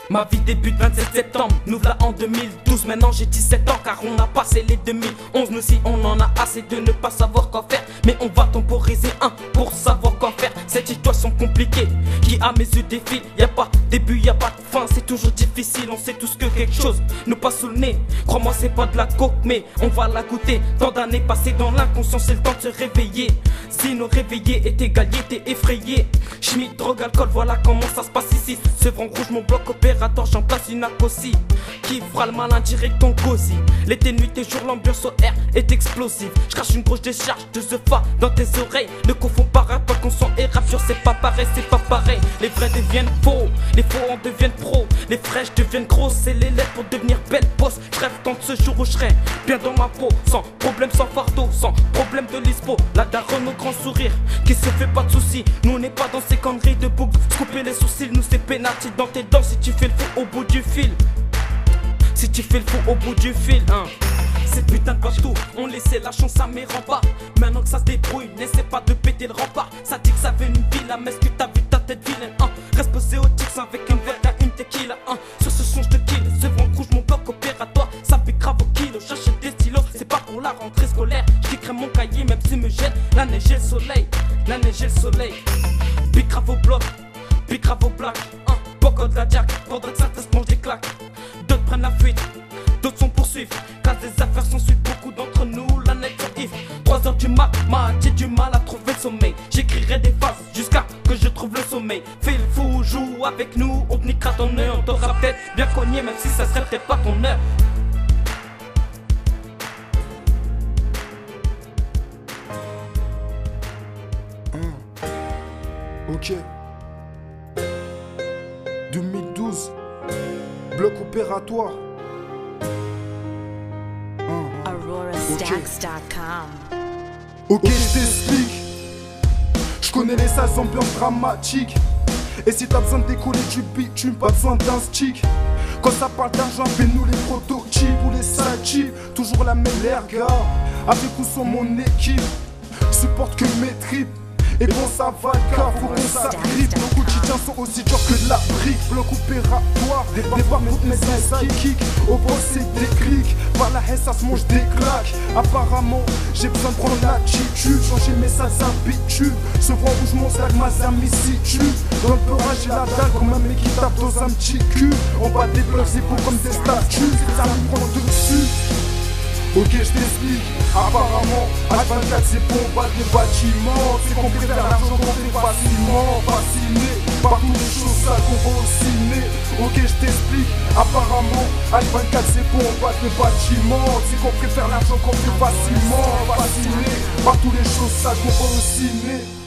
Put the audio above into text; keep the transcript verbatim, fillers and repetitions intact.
Ma vie débute vingt-sept septembre, nous voilà en deux mille douze. Maintenant j'ai dix-sept ans car on a passé les deux mille onze. Nous si on en a assez de ne pas savoir quoi faire, mais on va temporiser un pour savoir quoi faire. Cette situation compliquée qui à mes yeux défile. Y'a pas de début, y'a pas de fin, c'est toujours difficile. On sait tous que quelque chose nous passe sous le nez. Crois-moi c'est pas de la coke mais on va la goûter. Tant d'années passées dans l'inconscience, c'est le temps de se réveiller. Si nos réveillés étaient galiers, t'es effrayé. Schmitt, drogue, alcool, voilà comment ça se passe ici. Sevran rouge, mon bloc opérateur, j'en place une aussi. Qui fera le malin direct ton cosy. L'été, nuit et jour, l'ambiance au air est explosive. Je crache une grosse décharge de ce fa dans tes oreilles. Ne confonds pas rap, pas qu'on s'en et rap sur c'est pas pareil, c'est pas pareil. Les vrais deviennent faux, les faux en deviennent pros. Les fraîches deviennent grosses, c'est les lettres pour devenir belle boss. Je rêve tant de ce jour où je serai bien dans ma peau. Sans problème, sans fardeau, sans problème de l'ispo. La daronne au grand sourire, qui se fait pas de soucis. Nous on n'est pas dans ces conneries de boucle. Couper les sourcils, nous c'est pénalty dans tes dents si tu fais le fou au bout du fil. Si tu fais le fou au bout du fil, hein. Ces putains de partout, on laissait la chance à mes remparts. Maintenant que ça se débrouille, n'essaie pas de péter le rempart. Ça dit que ça veut une ville, mais est-ce que t'as vu ta tête vilaine, hein. Reste posé au tix avec un verre à une tequila, hein. Sur ce son je te kill, ce vent rouge mon bloc opératoire. Ça pique grave au kilo, j'achète des stylos. C'est pas pour la rentrée scolaire, j'écris mon cahier même si me jette la neige et le soleil. La neige et le soleil. Pique grave au bloc, pique grave au black, hein. Poco de la jack, pendant que ça te mange des claques. D'autres prennent la fuite, d'autres sont poursuivis. Car des affaires s'ensuivent, beaucoup d'entre nous, la net sont if. trois heures du mat, mat, j'ai du mal à trouver le sommeil. J'écrirai des phases jusqu'à que je trouve le sommeil. Fais le fou, joue avec nous, on te niquera ton heure. On t'aura peut-être bien cogné, même si ça serait peut-être pas ton heure. Ok. deux mille douze. Bloc opératoire. Aurora Stacks dot com. Ok, je t'explique. Je connais les salles ambiances dramatiques. Et si t'as besoin de décoller du bitume, pas besoin d'un stick. Quand ça parle d'argent, fais-nous les prototypes ou les sales chips. Toujours la même gars. Avec ou sans mon équipe, supporte que mes tripes. Et bon ça va car faut qu'on s'agrippe. Nos quotidiens sont aussi durs que de la brique. Bloc opératoire, des barres pour mes sidekicks. Au boss c'est des clics, par la haine ça se mange des claques. Apparemment j'ai besoin de prendre l'attitude, changer mes sales habitudes. Ce vent rouge mon sac ma zamicitude. Dans le peurage j'ai la dalle comme un mec qui tape dans un petit cul. On bat des blocs c'est beau comme des statues. Ça me prend dessus. Ok, je t'explique, apparemment, H vingt-quatre c'est pour battre les bâtiments. C'est qu'on préfère l'argent qu'on fait facilement. Fasciné par toutes les choses sales qu'on voit au ciné. Ok, je t'explique, apparemment, H vingt-quatre c'est pour battre les bâtiments. C'est qu'on préfère l'argent qu'on fait facilement. Fasciné par toutes les choses sales qu'on voit au ciné.